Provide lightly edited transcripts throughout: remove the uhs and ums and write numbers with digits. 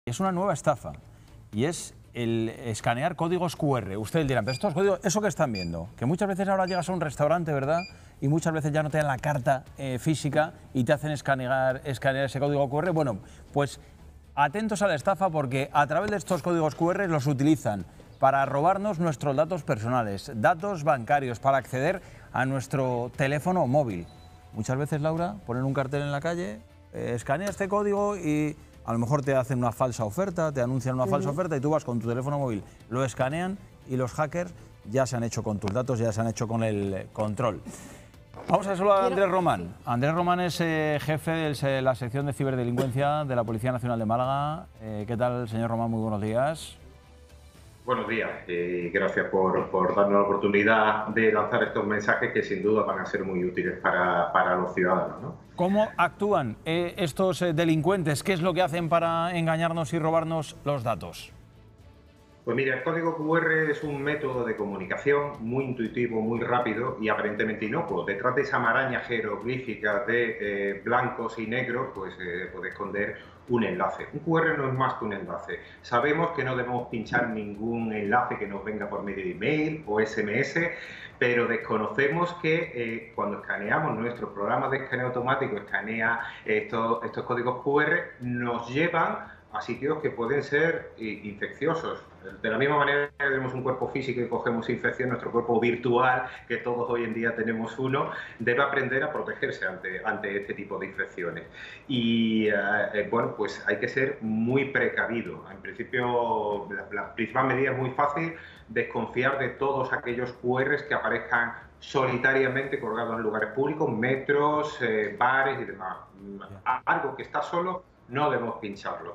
Es una nueva estafa y es el escanear códigos QR. Ustedes dirán, pero estos códigos, eso que están viendo, que muchas veces ahora llegas a un restaurante, ¿verdad? Y muchas veces ya no te dan la carta física y te hacen escanear ese código QR. Bueno, pues atentos a la estafa porque a través de estos códigos QR los utilizan para robarnos nuestros datos personales, datos bancarios, para acceder a nuestro teléfono móvil. Muchas veces, Laura, ponen un cartel en la calle, escanea este código y a lo mejor te hacen una falsa oferta, te anuncian una falsa oferta y tú vas con tu teléfono móvil, lo escanean y los hackers ya se han hecho con tus datos, ya se han hecho con el control. Vamos a saludar a Andrés Román. Andrés Román es jefe de la sección de ciberdelincuencia de la Policía Nacional de Málaga. ¿Qué tal, señor Román? Muy buenos días. Buenos días y gracias por darnos la oportunidad de lanzar estos mensajes que sin duda van a ser muy útiles para los ciudadanos, ¿no? ¿Cómo actúan estos delincuentes? ¿Qué es lo que hacen para engañarnos y robarnos los datos? Pues mira, el código QR es un método de comunicación muy intuitivo, muy rápido y aparentemente inocuo. Detrás de esa maraña jeroglífica de blancos y negros, pues puede esconder un enlace. Un QR no es más que un enlace. Sabemos que no debemos pinchar ningún enlace que nos venga por medio de email o SMS, pero desconocemos que cuando escaneamos nuestro programa de escaneo automático, escanea estos códigos QR, nos llevan a sitios que pueden ser infecciosos. De la misma manera que tenemos un cuerpo físico y cogemos infección, nuestro cuerpo virtual, que todos hoy en día tenemos uno, debe aprender a protegerse ante este tipo de infecciones. Y bueno, pues hay que ser muy precavido. En principio, la principal medida es muy fácil: desconfiar de todos aquellos QRs que aparezcan solitariamente colgados en lugares públicos, metros, bares y demás. Algo que está solo, no debemos pincharlo.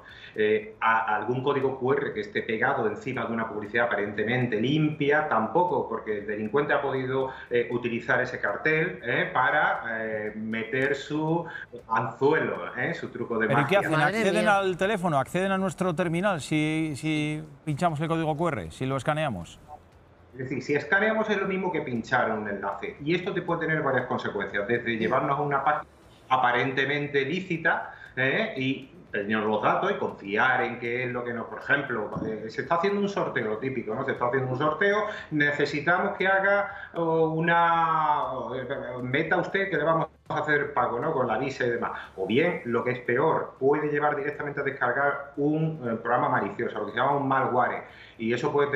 Algún código QR que esté pegado encima de una publicidad aparentemente limpia, tampoco, porque el delincuente ha podido utilizar ese cartel para meter su anzuelo, su truco de magia. ¿Pero qué hacen? ¿Acceden al teléfono? ¿Acceden a nuestro terminal si pinchamos el código QR, si lo escaneamos? Es decir, si escaneamos es lo mismo que pinchar un enlace. Y esto te puede tener varias consecuencias, desde llevarnos a una página aparentemente lícita y tener los datos y confiar en qué es lo que nos... Por ejemplo, se está haciendo un sorteo típico, ¿no? Se está haciendo un sorteo, necesitamos que haga meta usted que le vamos a hacer pago, ¿no? Con la Visa y demás. O bien, lo que es peor, puede llevar directamente a descargar un programa malicioso, lo que se llama un malware. Y eso puede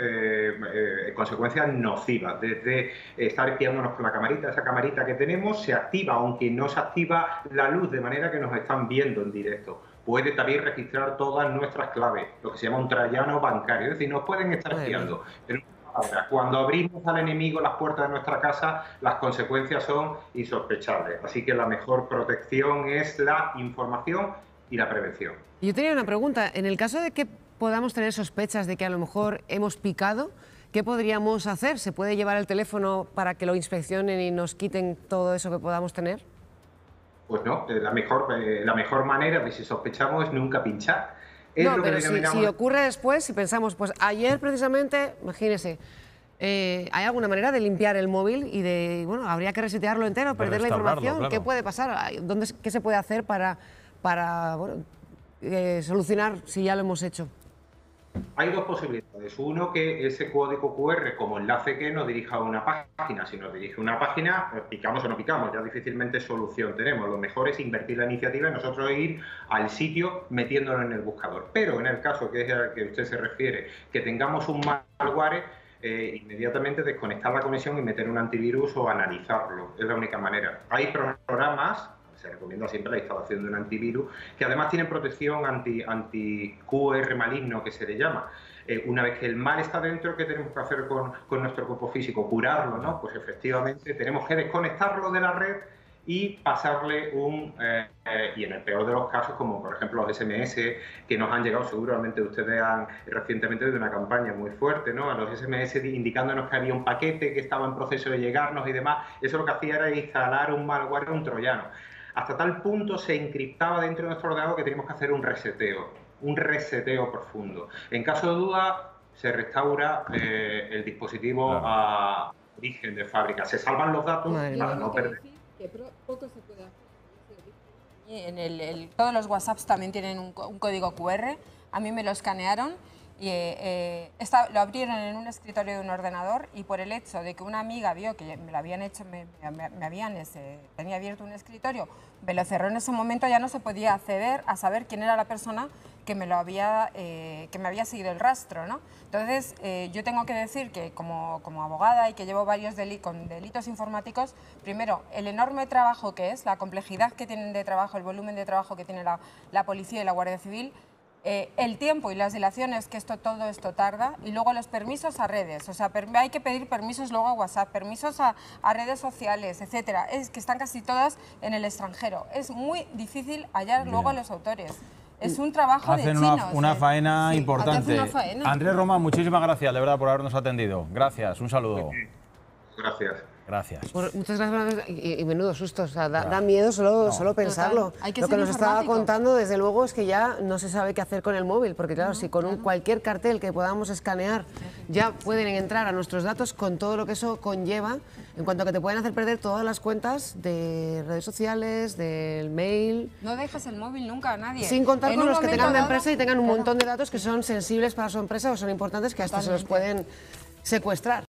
tener consecuencias nocivas, desde estar espiándonos con la camarita, esa camarita que tenemos se activa, aunque no se activa la luz, de manera que nos están viendo en directo. Puede también registrar todas nuestras claves, lo que se llama un troyano bancario, es decir, nos pueden estar espiando. Pero cuando abrimos al enemigo las puertas de nuestra casa, las consecuencias son insospechables. Así que la mejor protección es la información y la prevención. Yo tenía una pregunta. En el caso de que podamos tener sospechas de que a lo mejor hemos picado, ¿qué podríamos hacer? ¿Se puede llevar el teléfono para que lo inspeccionen y nos quiten todo eso que podamos tener? Pues no, la mejor manera de, si sospechamos, es nunca pinchar. No, pero si ocurre después, si pensamos, pues ayer precisamente, imagínese, ¿hay alguna manera de limpiar el móvil y de, bueno, habría que resetearlo entero, perder la información? Claro. ¿Qué puede pasar? ¿Qué se puede hacer para bueno, solucionar si ya lo hemos hecho? Hay dos posibilidades. Uno, que ese código QR como enlace que nos dirija a una página. Si nos dirige a una página, picamos o no picamos, ya difícilmente solución tenemos. Lo mejor es invertir la iniciativa y nosotros ir al sitio metiéndolo en el buscador. Pero en el caso que es al que usted se refiere, que tengamos un malware, inmediatamente desconectar la conexión y meter un antivirus o analizarlo. Es la única manera. Hay programas, se recomienda siempre la instalación de un antivirus, que además tienen protección anti-QR maligno, que se le llama. Una vez que el mal está dentro, ¿qué tenemos que hacer con nuestro cuerpo físico? Curarlo, ¿no? Pues efectivamente tenemos que desconectarlo de la red y pasarle y en el peor de los casos, como por ejemplo los SMS que nos han llegado, seguramente ustedes han recientemente de una campaña muy fuerte, ¿no? A los SMS indicándonos que había un paquete que estaba en proceso de llegarnos y demás. Eso lo que hacía era instalar un malware, un troyano. Hasta tal punto se encriptaba dentro de nuestro ordenador que teníamos que hacer un reseteo profundo. En caso de duda, se restaura el dispositivo a origen de fábrica. Se salvan los datos para no perder. Poco se puede hacer. Todos los WhatsApps también tienen un código QR. a mí me lo escanearon y lo abrieron en un escritorio de un ordenador, y por el hecho de que una amiga vio que me lo habían hecho, tenía abierto un escritorio, me lo cerró en ese momento, ya no se podía acceder a saber quién era la persona que me había seguido el rastro, ¿no? Entonces, yo tengo que decir que como abogada y que llevo varios con delitos informáticos, primero, el enorme trabajo que es, la complejidad que tienen de trabajo, el volumen de trabajo que tiene la policía y la Guardia Civil, el tiempo y las dilaciones que todo esto tarda, y luego los permisos a redes, o sea, hay que pedir permisos luego a WhatsApp, permisos a redes sociales, etcétera. Es que están casi todas en el extranjero. Es muy difícil hallar luego a los autores. Es un trabajo de chinos. Hacen una faena importante. Una faena. Andrés Román, muchísimas gracias, de verdad, por habernos atendido. Gracias, un saludo. Gracias. Gracias. Muchas gracias y menudo susto, o sea, da miedo solo pensarlo. Hay que Lo que nos estaba informático. contando, desde luego, es que ya no se sabe qué hacer con el móvil, porque claro, si con cualquier cartel que podamos escanear ya pueden entrar a nuestros datos con todo lo que eso conlleva, en cuanto a que te pueden hacer perder todas las cuentas de redes sociales, del mail. No dejes el móvil nunca a nadie. Sin contar con los que tengan una empresa y tengan un Claro. montón de datos que son sensibles para su empresa o son importantes, que hasta se los pueden secuestrar.